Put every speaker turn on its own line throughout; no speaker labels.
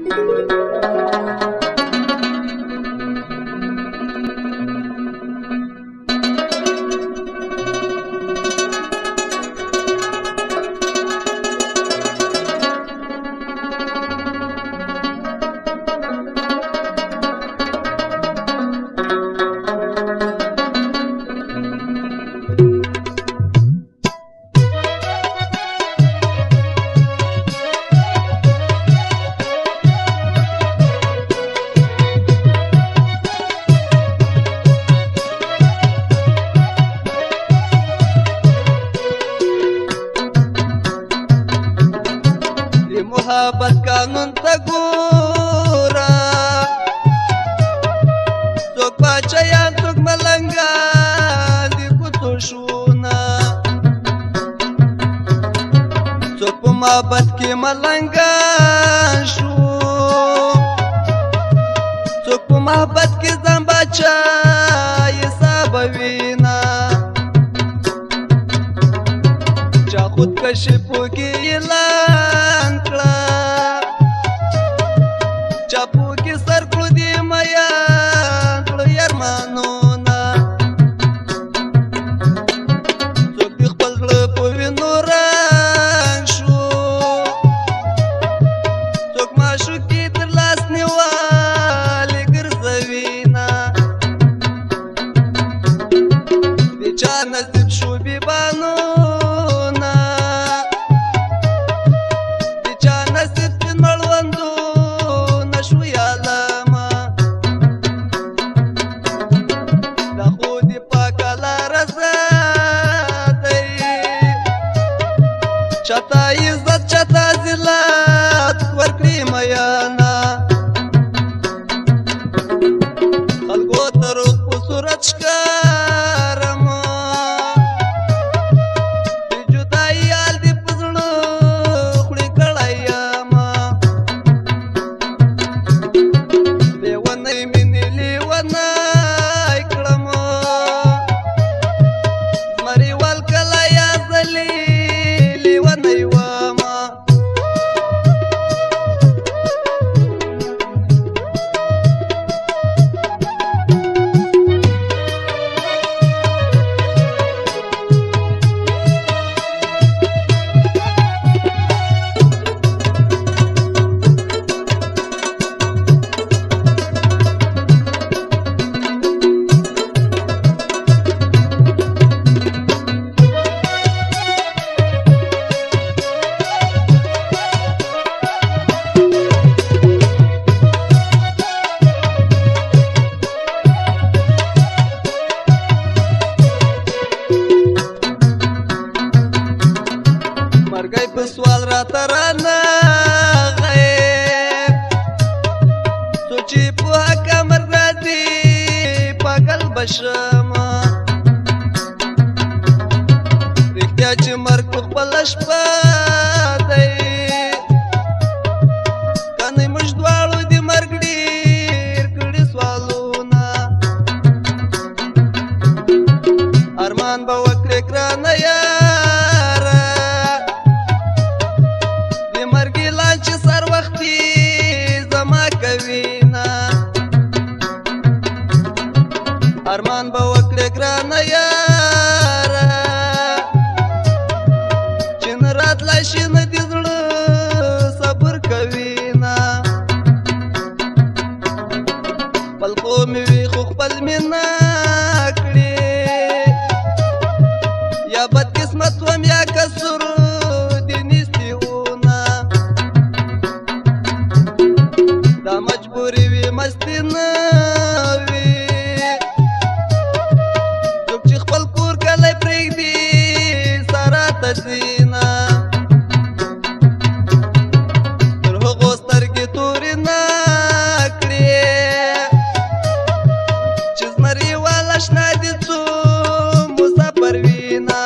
محبت قانون ته ګوره څوک بچیان څوک ملنګان د کوڅو شونه څوک په محبت کې ملنګان شو څوک په محبت کې ځان بچای سبوینا چا خودکشي پوکې اعلان کړه چا پوکې سر کړو دې میان کړه یارمانونه څوک دې خپل زړه په وینو رنګ شو څوک معشوقې تر لاس نیولې ګرځوینه د چا نصیب شو بیبانو چاته عزت چاته ذلت ورکړي میانا خلکو ته روغ په صورت ښکارم د جدایي حال دې په زړه خوړې کړی یم لیونی مینې لیونی کړم زمري وال کله یا ځلې مرګی په سوال راته رانغی څوک چې په حقه مرګ راځي پاگل به شم رښتیا چې مرګ په خپله شپه دی کنی موږ دواړو د مرګ ډېر کړي سوالونه ارمان به وکړې ګرانه یاره د مرګ اعلان چې سر وختي زما کوینه ارمان به وکړې ګرانه یاره چې نه راتلی شي نه د زړه صبر کوینه خپل خو مې وي خو خپل مې نه کړې یا بد قسمت وم یا کسر د نیستیونه دا مجبوري وي مستي نه وي څوک چې خپل کور کلی پرېږدي سارا ته ځینه تر هغو سترګې تورې نه کړې چې زمري والا شنه دي څو مسافر وینه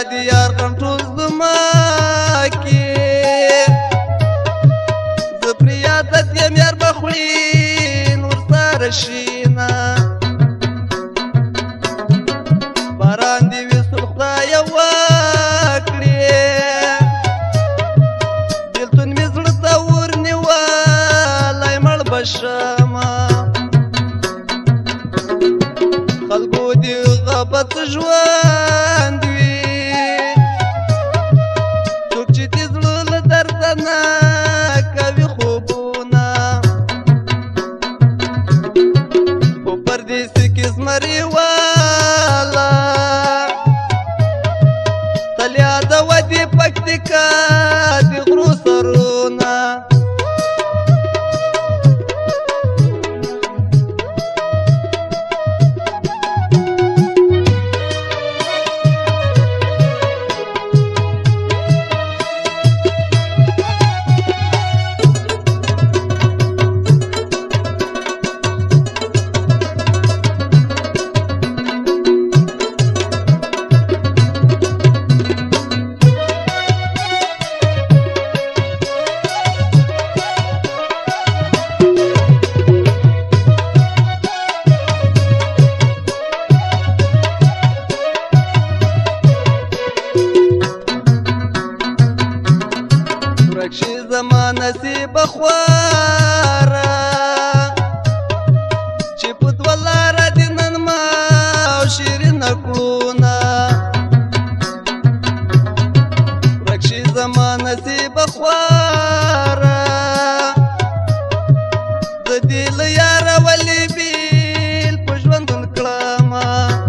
د یار غم ټول زما کې زه پرې عادت یم یار به خوري نور سره شینه باران دې ویسل خدایه وکړې بېلتون مې زړه ته ورنیولی مړ به شمه خلکو دې غابت ژوند وي څوک چې دې زړه له درده نه کوي خوبونه خو پردیسي کې زمري والا تل یادوه دې پکتیکا د غرو سرونه شي زما نصیب خواره چې په دوه لاره دې نن ما او شیرینه کړونه ورک شي زما نصیب خواره زه دې له یاره ولې بیل په ژوندون کړمه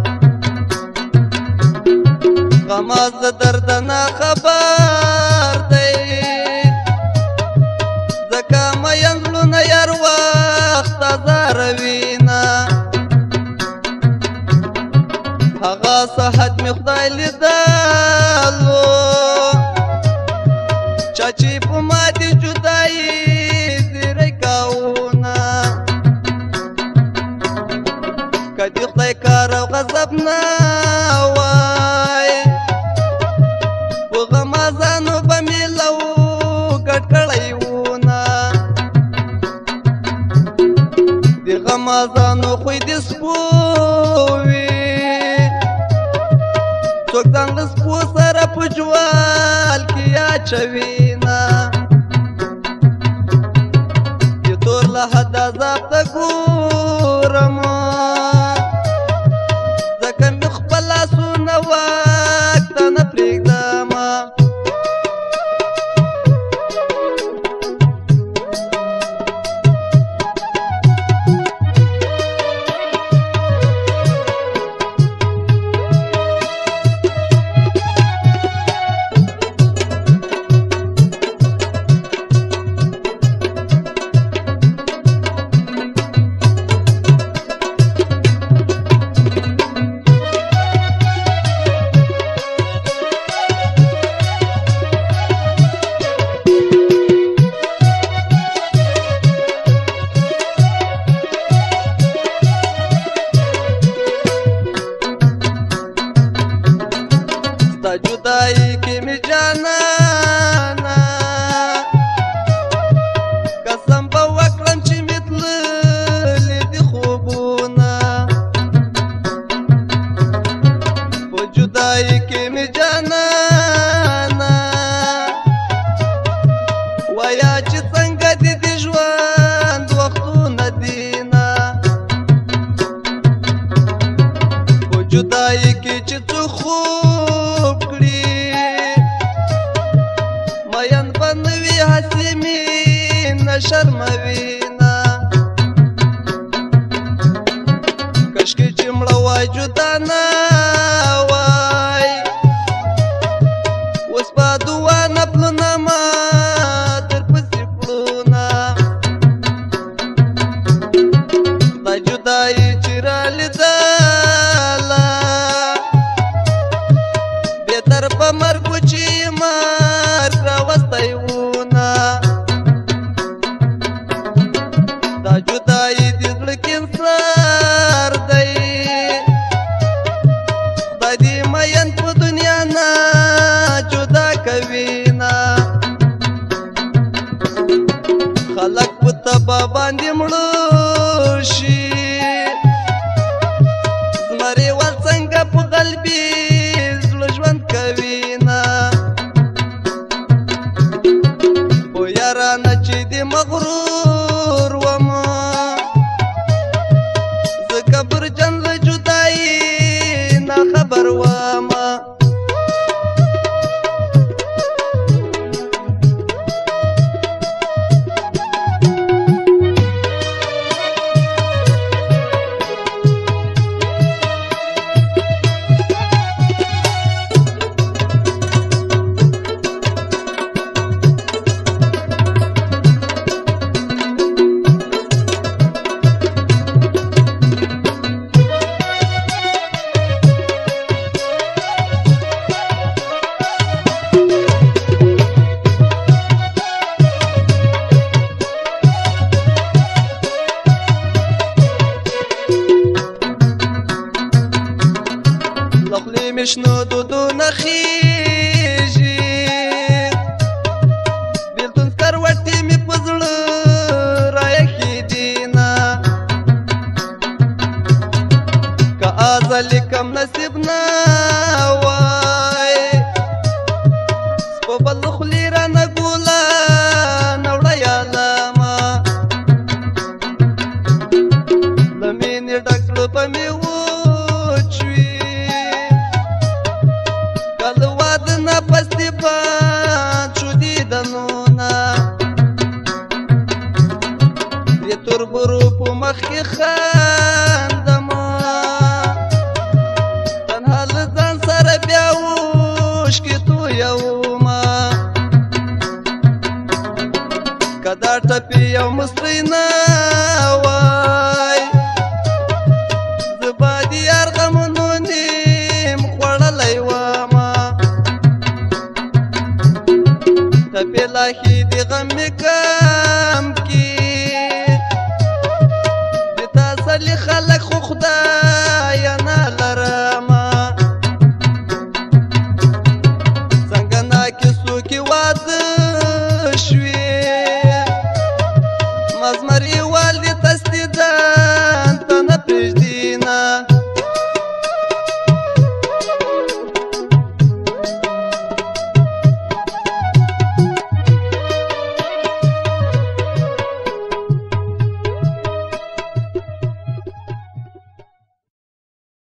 غماز د درده نه خبر دی یار وخت ازاروینه هغه صحت مې خدای لیدلو چا چې په ما دې جدایي زیری کاونه که دې خدای کار او غضب نه وای په غمازانو به مې لو ګډ کړی غمازانو خوی دې سپو وي څوک ځان له سپو سره په جوال کې اچوینه د تور له حد عذاب ته ګورم ځکه مې خپل لاسونه واک ته نه پرېږدمه جدائی کی می جانانا قسم به وکړم چې مې تللي دي خوبونه په جدائی کې می جانانا وایا چې څنګه دې د ژوند وختونه دینه په جدائی کې چې څه خوب مین بنوي حسیمین شرموینه کشکې چې مړه وای جدا نه وای اوس به دعا نه پلونه ما درپسې کړونه دا جدایي چې رالیدله له خولې مې شنه دودونه خیژي بېلتون سکروټې مې په زړه رایښې دینه که ازلي کم نصیب نه وای سپو به له خولې رانه ګلان وړه یالمه له مینې ډک زړه به مې وچ وي که له واده نه پسې بند شو دیدنونه د تربرو په مخ کې خندمه تنها له ځان سره بیا اوښکې تویومه که دا ټپې یو مستۍ نه وای زه به د یار غمونو نیم خوړلی ومه ټپې لاښې د غم مې کم کي د تسلي خلک خو خدای